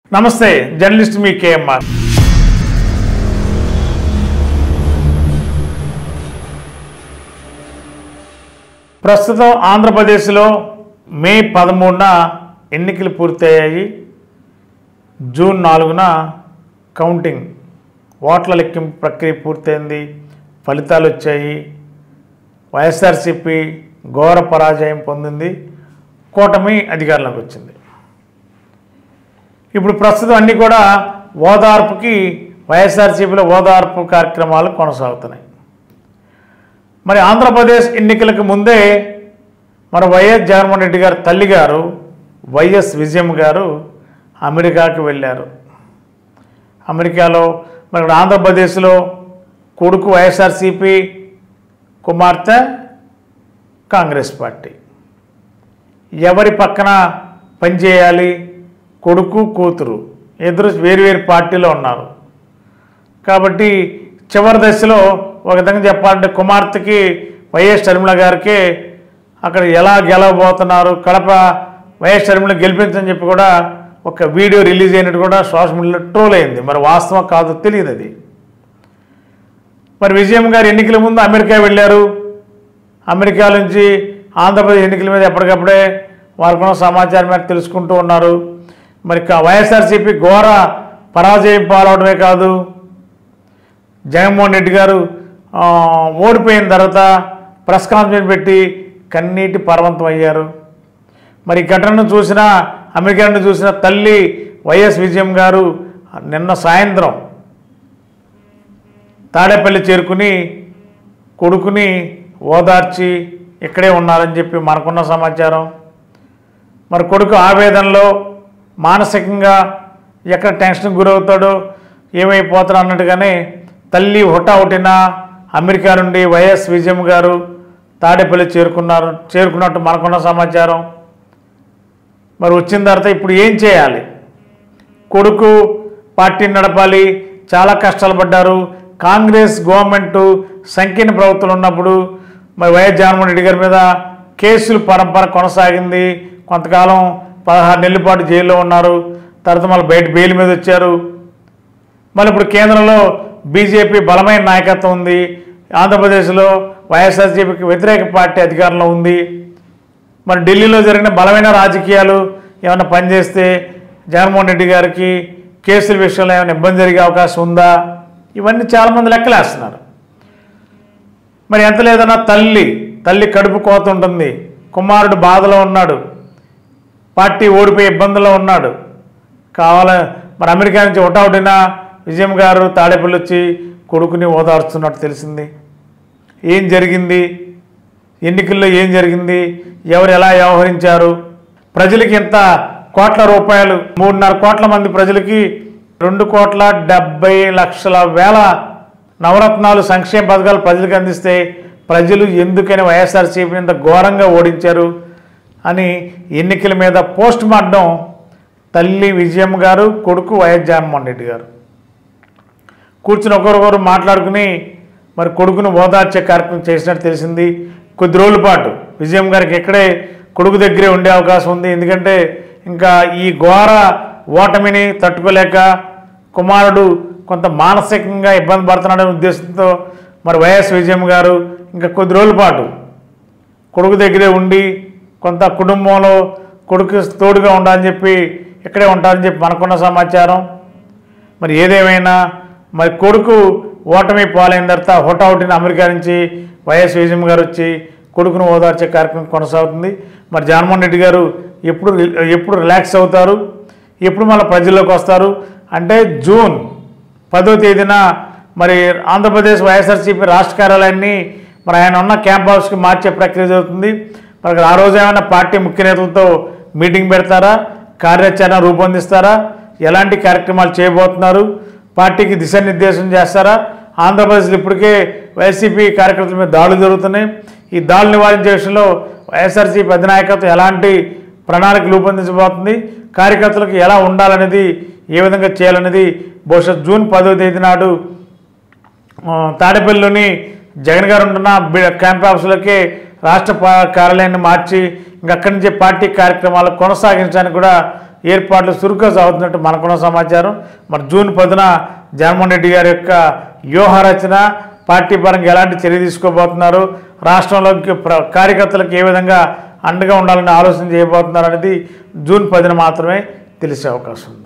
నమస్తే జర్నలిస్ట్ మీ కేఎంఆర్. ప్రస్తుతం ఆంధ్రప్రదేశ్లో మే 13న ఎన్నికలు పూర్తయ్యాయి. జూన్ 4న కౌంటింగ్ ఓట్ల లెక్కింపు ప్రక్రియ పూర్తయింది. ఫలితాలు వచ్చాయి. వైఎస్ఆర్సీపీ ఘోర పరాజయం పొందింది. కూటమి అధికారంలోకి వచ్చింది. ఇప్పుడు ప్రస్తుతం అన్నీ కూడా ఓదార్పుకి వైఎస్ఆర్సీపీలో ఓదార్పు కార్యక్రమాలు కొనసాగుతున్నాయి. మరి ఆంధ్రప్రదేశ్ ఎన్నికలకు ముందే మన వైఎస్ జగన్మోహన్ రెడ్డి గారు తల్లి గారు వైఎస్ విజయమ్మ గారు అమెరికాకి వెళ్ళారు. అమెరికాలో మరి ఆంధ్రప్రదేశ్లో కొడుకు వైఎస్ఆర్సీపీ, కుమార్తె కాంగ్రెస్ పార్టీ. ఎవరి పక్కన పనిచేయాలి? కొడుకు కూతురు ఇద్దరు వేరువేరు పార్టీలో ఉన్నారు. కాబట్టి చివరి దశలో ఒక విధంగా చెప్పాలంటే కుమార్తెకి వైఎస్ షర్మిల గారికి అక్కడ ఎలా గెలవబోతున్నారు, కడప వైఎస్ షర్మిల గెలిపించని చెప్పి కూడా ఒక వీడియో రిలీజ్ అయినట్టు కూడా సోషల్ మీడియాలో ట్రోల్ అయింది. మరి వాస్తవం కాదు తెలియదు అది. మరి విజయమ్మ గారు ఎన్నికల ముందు అమెరికా వెళ్ళారు. అమెరికా నుంచి ఆంధ్రప్రదేశ్ ఎన్నికల మీద ఎప్పటికప్పుడే వారికి సమాచారం మీద తెలుసుకుంటూ ఉన్నారు. మరి వైఎస్ఆర్సీపీ ఘోర పరాజయం పాలవడమే కాదు, జగన్మోహన్ రెడ్డి గారు ఓడిపోయిన తర్వాత ప్రెస్ కాన్ఫరెన్స్ పెట్టి కన్నీటి పర్వంతం అయ్యారు. మరి ఘటనను చూసిన అమెరికా నుండి చూసిన తల్లి వైఎస్ విజయమ్మ గారు నిన్న సాయంత్రం తాడేపల్లి చేరుకుని కొడుకుని ఓదార్చి ఇక్కడే ఉన్నారని చెప్పి మనకున్న సమాచారం. మరి కొడుకు ఆవేదనలో మానసికంగా ఎక్కడ టెన్షన్ గురవుతాడో ఏమైపోతాడో అన్నట్టుగానే తల్లి హుటాహుటిన అమెరికా నుండి వైఎస్ విజయమ్మ గారు తాడేపల్లి చేరుకున్నట్టు మనకున్న సమాచారం. మరి వచ్చిన తర్వాత ఇప్పుడు ఏం చేయాలి? కొడుకు పార్టీని నడపాలి, చాలా కష్టాలు పడ్డారు. కాంగ్రెస్ గవర్నమెంటు సంకీర్ణ ప్రభుత్వం ఉన్నప్పుడు మరి వైఎస్ జగన్మోహన్ రెడ్డి గారి మీద కేసులు పరంపర కొనసాగింది. కొంతకాలం 16 నెలల పాటు జైల్లో ఉన్నారు. తర్వాత మళ్ళీ బయట బెయిల్ మీద వచ్చారు. మళ్ళీ ఇప్పుడు కేంద్రంలో బీజేపీ బలమైన నాయకత్వం ఉంది. ఆంధ్రప్రదేశ్లో వైఎస్ఆర్సీపీకి వ్యతిరేక పార్టీ అధికారంలో ఉంది. మరి ఢిల్లీలో జరిగిన బలమైన రాజకీయాలు ఏమైనా పనిచేస్తే జగన్మోహన్ రెడ్డి గారికి కేసుల విషయంలో ఏమైనా ఇబ్బంది జరిగే అవకాశం ఉందా? ఇవన్నీ చాలామంది లెక్కలేస్తున్నారు. మరి ఎంత లేదన్నా తల్లి కడుపు కోత ఉంటుంది. కుమారుడు బాధలో ఉన్నాడు, పార్టీ ఓడిపోయే ఇబ్బందుల్లో ఉన్నాడు. మరి అమెరికా నుంచి హుటాహుటిన విజయమ్మ గారు తాడేపల్లి వచ్చి కొడుకుని ఓదార్చున్నట్టు తెలిసింది. ఏం జరిగింది? ఎన్నికల్లో ఏం జరిగింది? ఎవరు ఎలా వ్యవహరించారు? ప్రజలకి ఇంత కోట్ల రూపాయలు 3.5 కోట్ల మంది ప్రజలకి 2,70,00,000 నవరత్నాలు సంక్షేమ పథకాలు ప్రజలకు అందిస్తే ప్రజలు ఎందుకని వైఎస్ఆర్సీపీని ఇంత ఘోరంగా ఓడించారు అని ఎన్నికల మీద పోస్ట్ మార్టం తల్లి విజయమ్మ గారు, కొడుకు వైఎస్ జగన్మోహన్ రెడ్డి గారు కూర్చుని ఒకరొకరు మాట్లాడుకుని మరి కొడుకును ఓదార్చే కార్యక్రమం చేసినట్టు తెలిసింది. కొద్ది రోజుల పాటు విజయమ్మ గారికి ఇక్కడే కొడుకు దగ్గరే ఉండే అవకాశం ఉంది. ఎందుకంటే ఇంకా ఈ ఘోర ఓటమిని తట్టుకోలేక కుమారుడు కొంత మానసికంగా ఇబ్బంది పడుతున్నాడనే ఉద్దేశంతో మరి వైఎస్ విజయమ్మ గారు ఇంకా కొద్ది రోజుల పాటు కొడుకు దగ్గరే ఉండి కొంత కుటుంబంలో కొడుకు తోడుగా ఉండాలని చెప్పి ఇక్కడే ఉంటారని చెప్పి మనకున్న సమాచారం. మరి ఏదేమైనా మరి కొడుకు ఓటమి పాలైన తర్వాత హుటాహుటిన అమెరికా నుంచి వైఎస్ విజయమ్మ గారు వచ్చి కొడుకును ఓదార్చే కార్యక్రమం కొనసాగుతుంది. మరి జగన్మోహన్ రెడ్డి గారు ఎప్పుడు రిలాక్స్ అవుతారు, ఎప్పుడు మళ్ళీ ప్రజల్లోకి వస్తారు అంటే జూన్ 10వ తేదీన మరి ఆంధ్రప్రదేశ్ వైఎస్ఆర్సీపీ రాష్ట్ర కార్యాలయాన్ని మరి ఆయన ఉన్న క్యాంప్ హౌస్కి మార్చే ప్రక్రియ జరుగుతుంది. మరి ఆ రోజు ఏమైనా పార్టీ ముఖ్య నేతలతో మీటింగ్ పెడతారా, కార్యాచరణ రూపొందిస్తారా, ఎలాంటి కార్యక్రమాలు చేయబోతున్నారు, పార్టీకి దిశానిర్దేశం చేస్తారా? ఆంధ్రప్రదేశ్లో ఇప్పటికే వైసీపీ కార్యకర్తల మీద దాడులు జరుగుతున్నాయి. ఈ దాడులు నివారించే విషయంలో వైఎస్ఆర్సీపీ అధినాయకత్వం ఎలాంటి ప్రణాళిక రూపొందించబోతుంది, కార్యకర్తలకు ఎలా ఉండాలనేది, ఏ విధంగా చేయాలనేది బహుశా జూన్ 10వ తేదీ నాడు తాడేపల్లిలోని జగన్ గారు ఉంటున్న క్యాంప్ ఆఫీసులకే రాష్ట్ర కార్యాలయాన్ని మార్చి ఇంకక్కడి నుంచి పార్టీ కార్యక్రమాలు కొనసాగించడానికి కూడా ఏర్పాట్లు చురుగ్గా సాగుతున్నట్టు మనకున్న సమాచారం. మరి జూన్ 10న జగన్మోహన్ రెడ్డి గారి యొక్క వ్యూహ రచన, పార్టీ పరంగా ఎలాంటి చర్య తీసుకోబోతున్నారు, రాష్ట్రంలోకి కార్యకర్తలకు ఏ విధంగా అండగా ఉండాలని ఆలోచన చేయబోతున్నారు అనేది జూన్ 10న మాత్రమే తెలిసే అవకాశం ఉంది.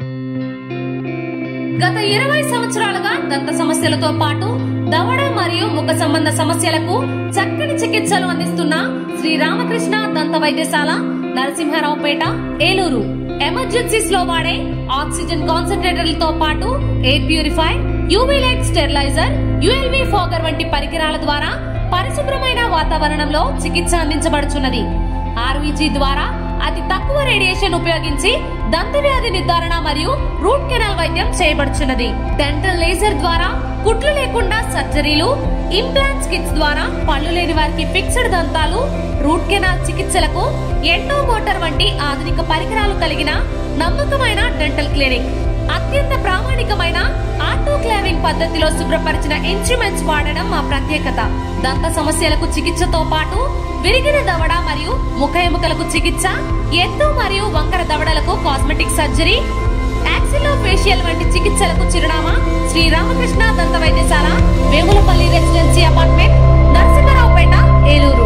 గత 20 సంవత్సరాలుగా దంత సమస్యలతో పాటు దవడ మరియు ముఖ సంబంధ సమస్యలకు చక్కని చికిత్సలు అందిస్తున్న శ్రీ రామకృష్ణ దంత వైద్యశాల, నరసింహారావుపేట, ఏలూరు. ఎమర్జెన్సీస్ లో వాడే ఆక్సిజన్ కాన్సంట్రేటర్లతో పాటు air purify, UV light steriliser, ULV fogger వంటి పరికరాల ద్వారా పరిశుభ్రమైన వాతావరణంలో చికిత్స అందించబడుచున్నది. ఆర్వీజీ ద్వారా అతి తక్కువ రేడియేషన్ ఉపయోగించి దంత వ్యాధి నిర్ధారణ మరియు రూట్ కెనాల్ వైద్యం చేయబడుచున్నది. డెంటల్ లేజర్ ద్వారా కుట్లు లేకుండా సర్జరీలు, ఇంప్లాంట్స్ కిట్స్ ద్వారా పళ్ళు లేని వారికి ఫిక్స్డ్ దంతాలు, రూట్ కెనాల్ చికిత్సలకు ఎండో మోటార్ వంటి ఆధునిక పరికరాలు కలిగిన నమ్మకమైన డెంటల్ క్లినిక్. అత్యంత ప్రామాణికమైన ఆటోక్లావింగ్ పద్ధతిలో శుభ్రపరిచిన ఇన్స్ట్రుమెంట్స్ వాడడం మా ప్రత్యేకత. దంత సమస్యలకు చికిత్సతో పాటు విరిగిన దవడ మరియు ముఖ ఎముకలకు చికిత్స, ఎత్తు మరియు వంకర దవడలకు కాస్మెటిక్ సర్జరీ, యాక్సిలోఫేషియల్ వంటి చికిత్సలకు చిరునామా శ్రీ రామకృష్ణ దంత వైద్యశాల, వేములపల్లి రెసిడెన్సీ అపార్ట్మెంట్, నరసింహారావుపేట, ఏలూరు.